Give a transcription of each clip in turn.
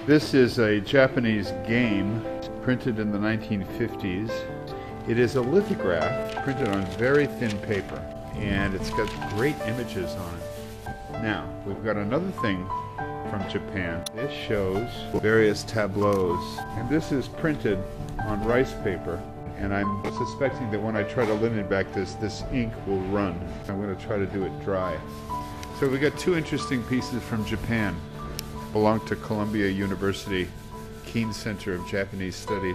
This is a Japanese game printed in the 1950s. It is a lithograph printed on very thin paper, and it's got great images on it. Now, we've got another thing from Japan. This shows various tableaus, and this is printed on rice paper, and I'm suspecting that when I try to linen back this ink will run. I'm going to try to do it dry. So we got two interesting pieces from Japan. Belong to Columbia University, Keene Center of Japanese Studies.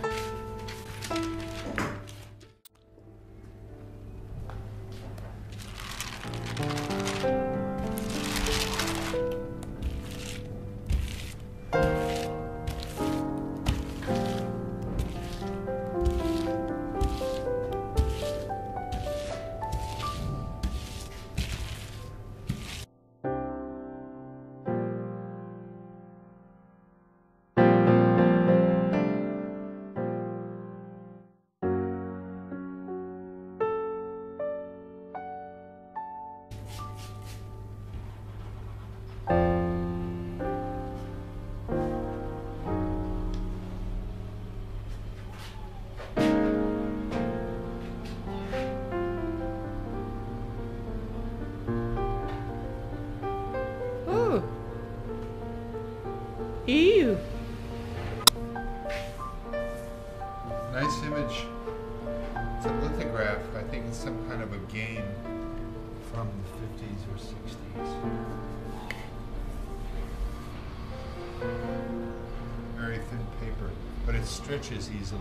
Ew. Nice image. It's a lithograph. I think it's some kind of a game from the 50s or 60s. Very thin paper, but it stretches easily.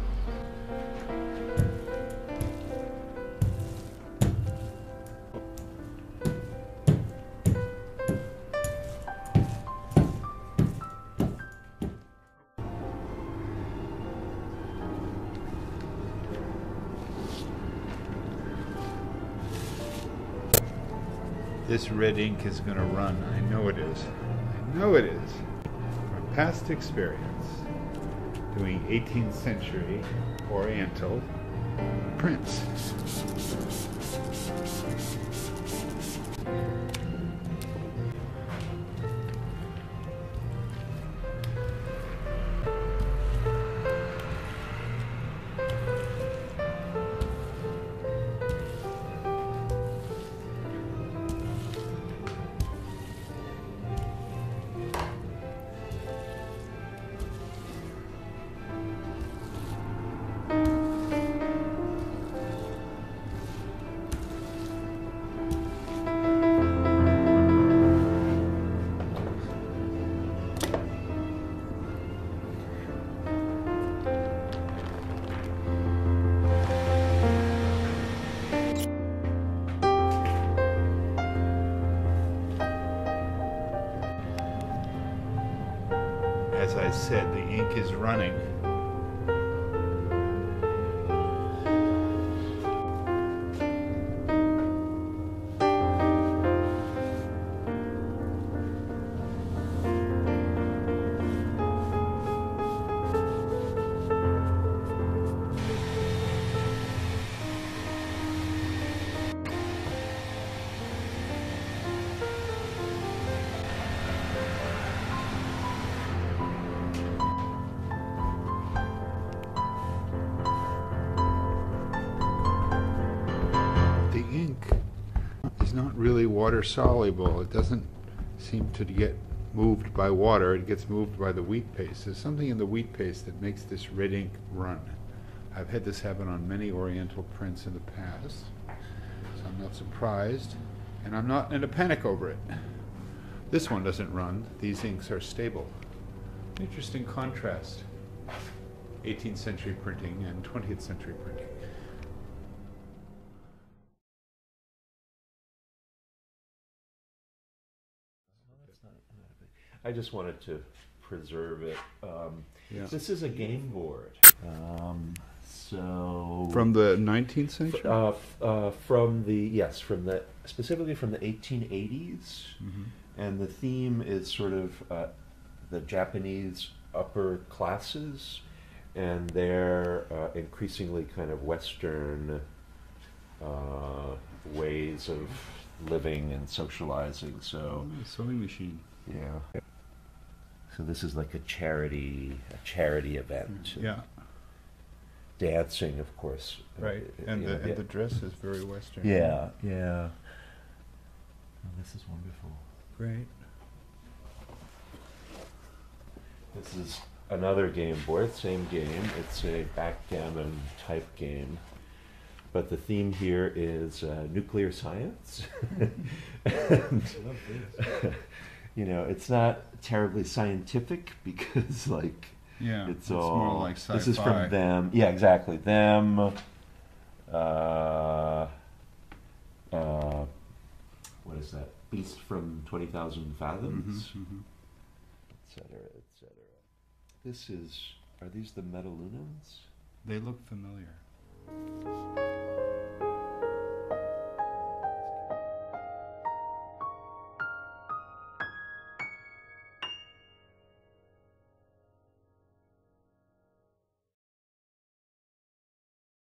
This red ink is going to run. I know it is. I know it is. From past experience, doing 18th century Oriental prints. As I said, the ink is running. Is not really water soluble. It doesn't seem to get moved by water. It gets moved by the wheat paste. There's something in the wheat paste that makes this red ink run. I've had this happen on many Oriental prints in the past, so I'm not surprised, and I'm not in a panic over it. This one doesn't run. These inks are stable. Interesting contrast. 18th century printing and 20th century printing. I just wanted to preserve it. Yeah. This is a game board. So From the 19th century? Specifically from the 1880s, and the theme is sort of the Japanese upper classes and their increasingly kind of Western ways of living and socializing. So sewing machine. yeah. So this is like a charity event. Yeah. Dancing, of course. Right. And the dress is very Western. Yeah, yeah. Oh, this is wonderful. Great. This is another game board, same game. It's a backgammon type game. But the theme here is nuclear science. And, you know, it's not terribly scientific because, like, Yeah, it's all more like sci-fi. This is from them. Yeah, exactly. Them. What is that? Beast from 20,000 Fathoms, etc., etc. This is. Are these the Metalunans? They look familiar.